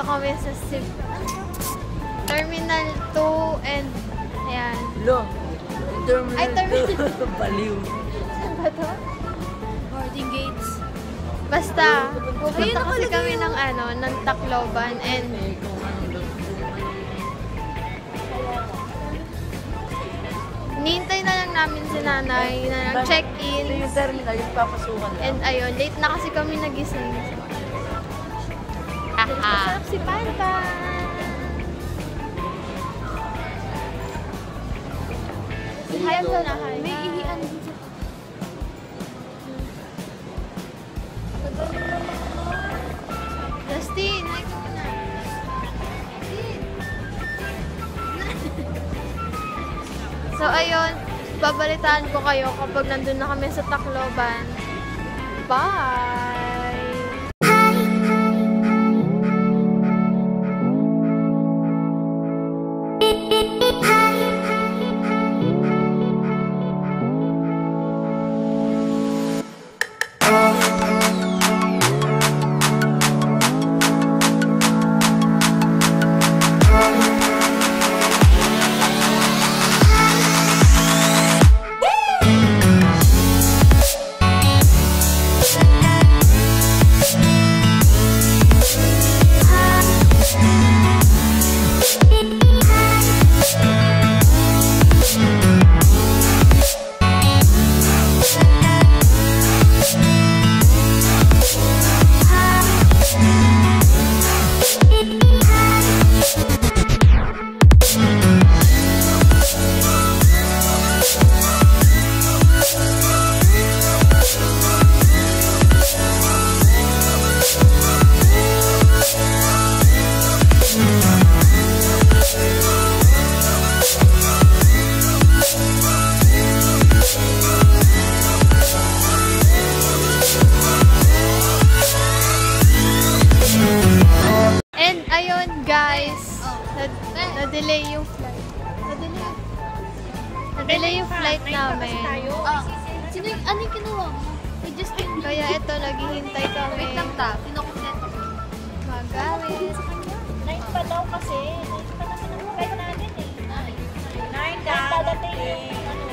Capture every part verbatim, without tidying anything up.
kami sa Sip Terminal two and ayan. Lo, Terminal Ay, Terminal two. Baliw. Saan ba to? Boarding gates. Basta, pupunta kasi kami ng ano, ng Tacloban and nihintay na lang namin si nanay na nag-check-in. Ito yung terminal, yung papasukan lang. And ayun, late na kasi kami nagising. Aha. Si Panta. Hi mo na, hi. May ihian dito. Justin, hi ka muna. So ayun, babalitaan ko kayo kapag nandun na kami sa Tacloban. Bye! Na-delay yung flight. Na-delay. Na-delay yung flight namin. Ah, sino yung, ano yung kinuha mo? I just didn't. Kaya ito, naghihintay kami. Wait lang ta, pinakumpleto ko. Magalit. Nine pa daw kasi. Nine pa naman ang flight natin eh. Nine dadating.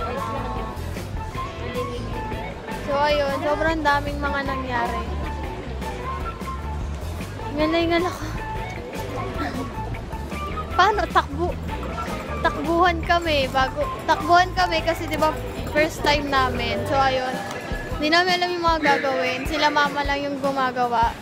So ayun, sobrang daming mga nangyari. Ngalay-ngal ako. Paano? Takbo. Takbuhan kami. Bago, takbuhan kami kasi di ba first time namin. So ayun, hindi namin alam yung mga gagawin. Sila mama lang yung gumagawa.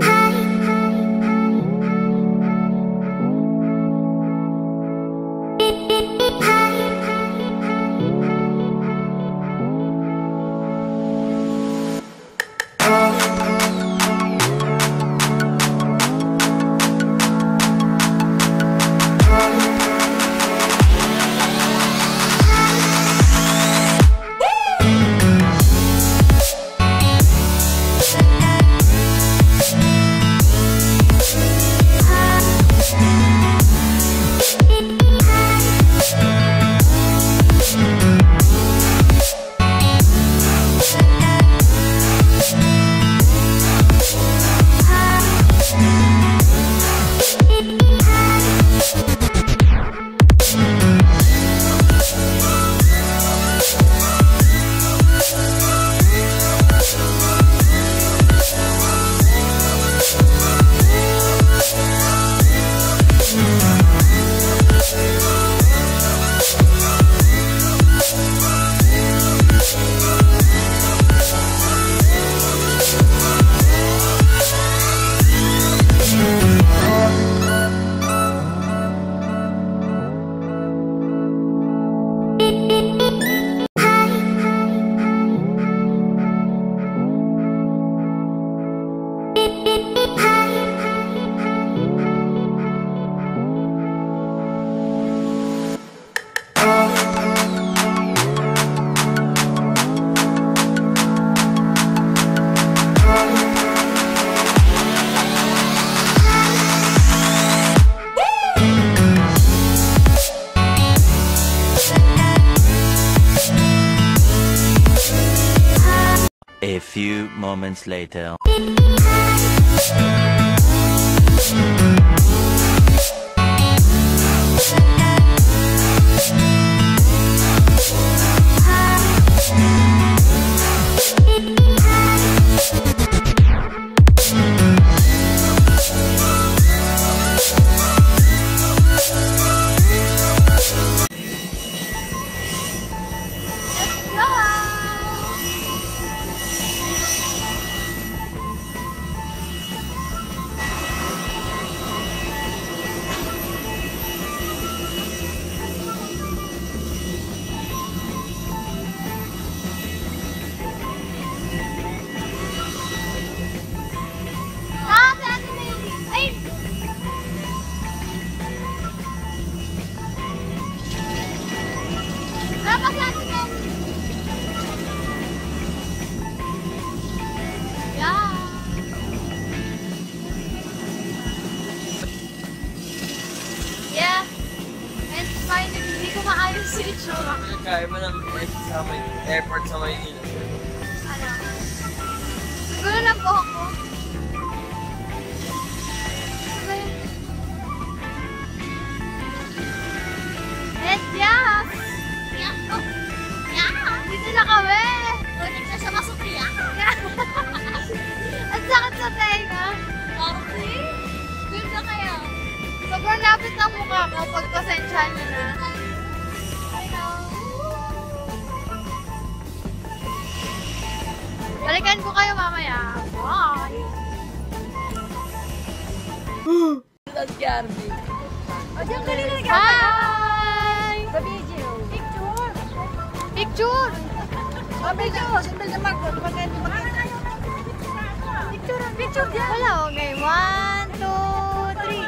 A few moments later. Kaya mo ng sa may airport sa Maynila. Ano? Siguro na po ako. Let's yes! Yeah. Oh. Yeah. Dito na kami! Ulit na sa masukya. Ang sakit sa tenga. Okay. Good na kaya. Sobrang lapit ng mukha ko pag pasensya nyo na. Balikan ko kayo mamaya. Bye! Ang Yarby. O, diyan ka rin Hi! Sa video. Picture. Picture! O, video. Sundal na Mark. Pagkain mo Picture. Picture dyan. Wala, okay. One, two, three.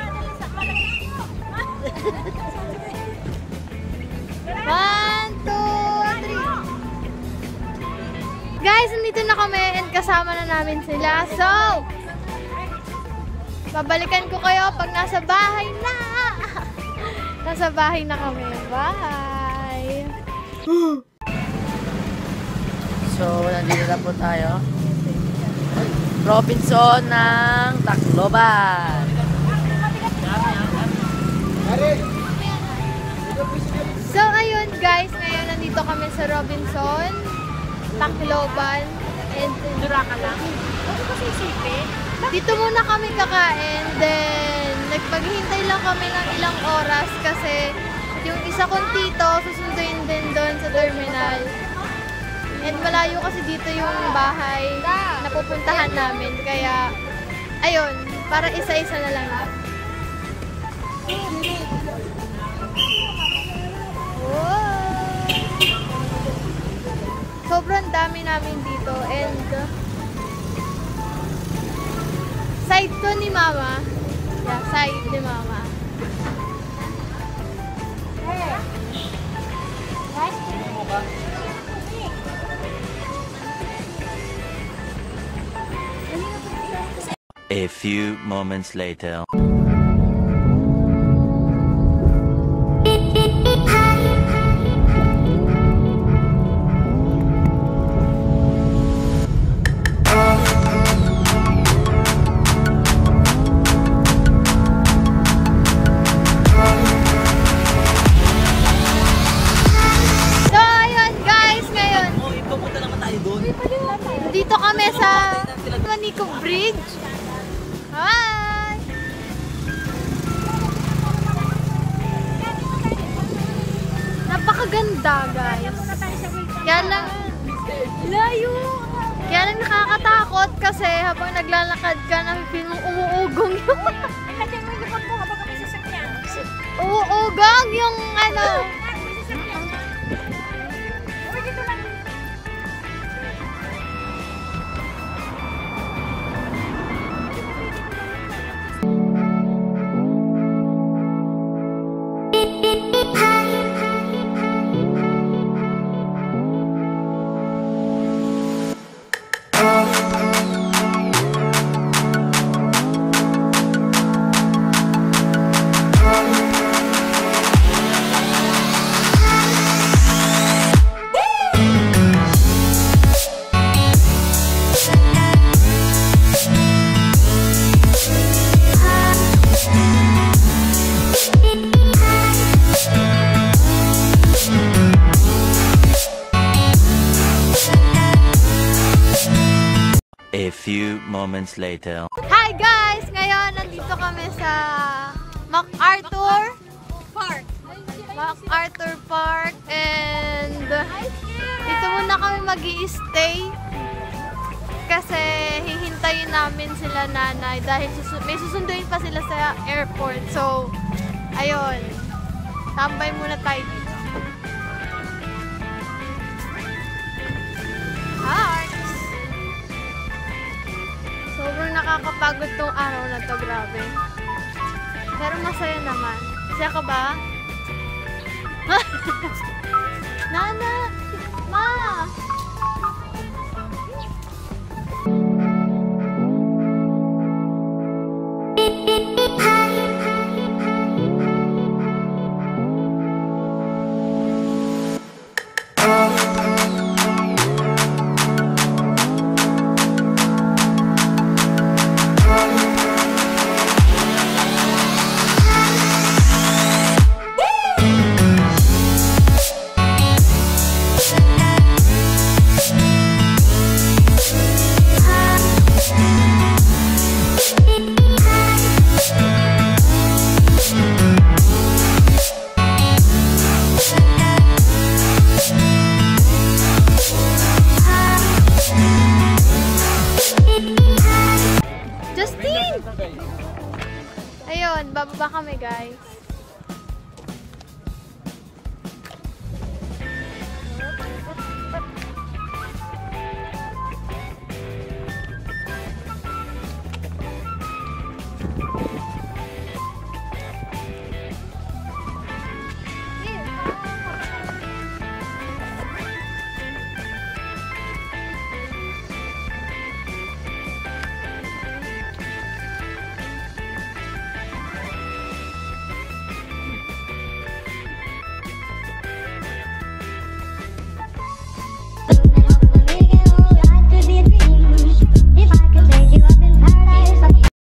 One, two, three. Guys, nandito na kami and kasama na namin sila. So, babalikan ko kayo pag nasa bahay na. Nasa bahay na kami. Bye! So, nandito na po tayo. Robinson ng Tacloban. So, ayun guys. Ngayon nandito kami sa Robinson, Tacloban, and Duraka lang. Ano kasi isipin? Dito muna kami kakain, then nagpaghintay lang kami ng ilang oras kasi yung isa kong tito susunduin din doon sa terminal. And malayo kasi dito yung bahay na pupuntahan namin, kaya ayun, para isa-isa na lang. Wow! Sobrang dami namin dito and side to ni Mama. Yeah, side ni Mama. A few moments later. Dito kami sa Manico Bridge. Hi! Napakaganda, guys. Kaya lang, layo. Kaya lang nakakatakot kasi habang naglalakad ka, na-feel mong umuugong yung... Kasi mo yung likod mo habang kami sasakyan. Uuugong yung ano... Uy, dito lang. A few moments later. Hi guys! Ngayon, nandito kami sa MacArthur Park. MacArthur Park and dito muna kami mag-i-stay kasi hihintayin namin sila nanay dahil susu- may susunduin pa sila sa airport. So, ayun. Tambay muna tayo dito. Hi! Sobrang nakakapagod tong araw na to, grabe. Pero masaya naman. Masaya ka ba? Nana! Ma! guys.